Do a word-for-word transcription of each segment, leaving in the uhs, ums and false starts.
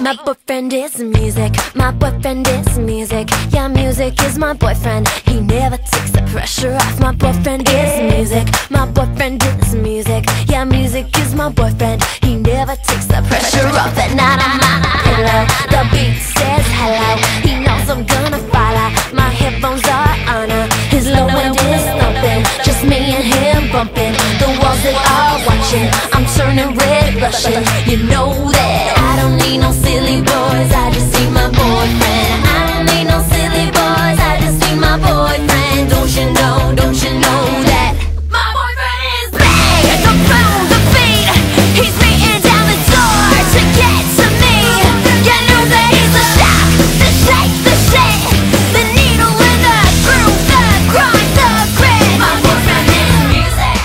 My boyfriend is music, my boyfriend is music. Yeah, music is my boyfriend, he never takes the pressure off. My boyfriend is music, my boyfriend is music. Yeah, music is my boyfriend, he never takes the pressure off. At night on my pillow, the beat says hello, he knows I'm gonna follow. My headphones are on, uh, his low end is thumping, just me and him bumping. The walls they are watching, I'm turning red, blushing. You know that I don't need no silly boys, I just need my boyfriend. I don't need no silly boys, I just need my boyfriend. Don't you know, don't you know that my boyfriend is bang, the boom, the beat. He's beating down the door to get to me. You know that he's the shock, the shake, the shit, the needle in the groove, the grind, the grit. My boyfriend is music.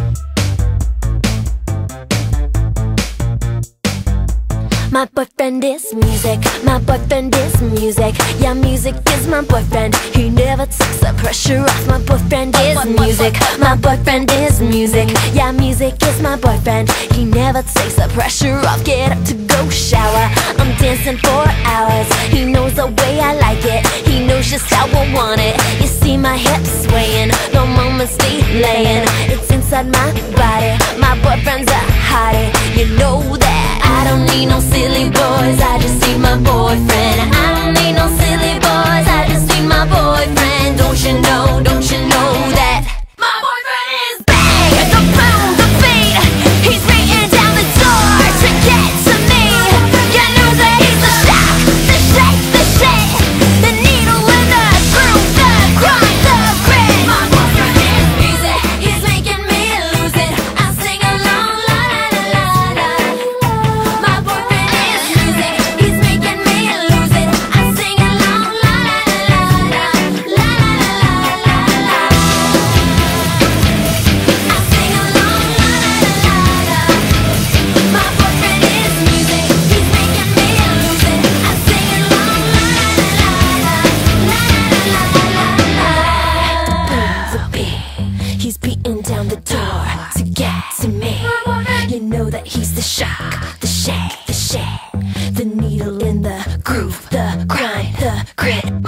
My boyfriend is music, my boyfriend is music. Yeah, music is my boyfriend, he never takes the pressure off. My boyfriend is music, my boyfriend is music. Yeah, music is my boyfriend, he never takes the pressure off. Get up to go shower, I'm dancing for hours. He knows the way I like it, he knows just how I want it. You see my hips swaying, no moments delaying. It's inside my body, my boyfriend's a hottie. You know that I don't need no silly boys, I just need my boyfriend. I don't need no silly boys, I just need my boyfriend. Don't you know, don't you know that my boyfriend is bang, the boom, the beat. He's beating down the door to get to me. You know that he's the shock, the shake, the shit, the needle in the groove, the grind, the grit. My boyfriend is music, he's making me lose it. I sing along, la la la la la. My boyfriend is music, he's making me lose it. I sing along, la la la la la, la la la la la. I sing along, la la la la la. My boyfriend is music, he's making me lose it. I sing along, la la la la la, la la la la. The beat, he's beating down the door to get to me. You know that he's the shock, the shake, the shit, the needle in the groove, the grind, the grit.